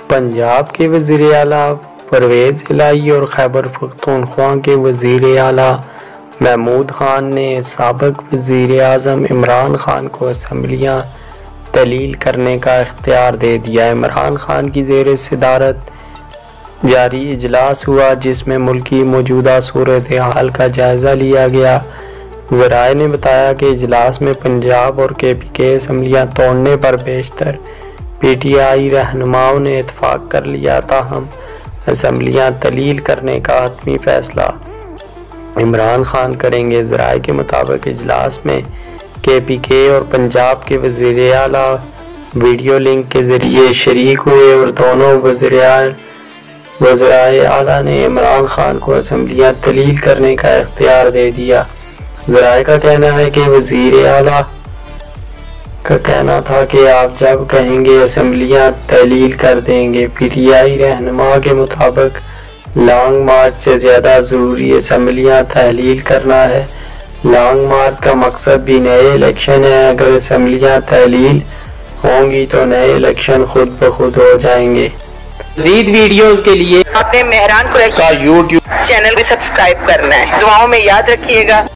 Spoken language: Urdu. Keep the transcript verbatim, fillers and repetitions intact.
پنجاب کے وزیر اعلیٰ پرویز الہی اور خیبر پختونخوا کے وزیر اعلیٰ محمود خان نے سابق وزیر اعظم عمران خان کو اسمبلیاں تحلیل کرنے کا اختیار دے دیا۔ عمران خان کی زیر صدارت جاری اجلاس ہوا جس میں ملکی موجودہ صورتحال کا جائزہ لیا گیا۔ ذرائع نے بتایا کہ اجلاس میں پنجاب اور کے پی کے اسمبلیاں توڑنے پر بیشتر پی ٹی آئی رہنماؤں نے اتفاق کر لیا، تاہم اسمبلیاں تحلیل کرنے کا حتمی فیصلہ عمران خان کریں گے۔ ذرائع کے مطابق اجلاس میں کے پی کے اور پنجاب کے وزیر اعلیٰ ویڈیو لنک کے ذریعے شریک ہوئے اور دونوں وزرائے اعلیٰ نے عمران خان کو اسمبلیاں تحلیل کرنے کا اختیار دے دیا۔ ذرائع کا کہنا ہے کہ وزیر اعلیٰ کا کہنا تھا کہ آپ جب کہیں گے اسمبلیاں تحلیل کر دیں گے۔ پی ٹی آئی رہنما کے مطابق لانگ مارچ سے زیادہ ضروری اسمبلیاں تحلیل کرنا ہے۔ لانگ مارچ کا مقصد بھی نئے الیکشن ہے۔ اگر اسمبلیاں تحلیل ہوں گی تو نئے الیکشن خود بخود ہو جائیں گے۔ مزید ویڈیوز کے لیے اپنے مہران قریشی کا یوٹیوب چینل بھی سبسکرائب کرنا ہے۔ دعاؤں میں یاد رکھیے گا۔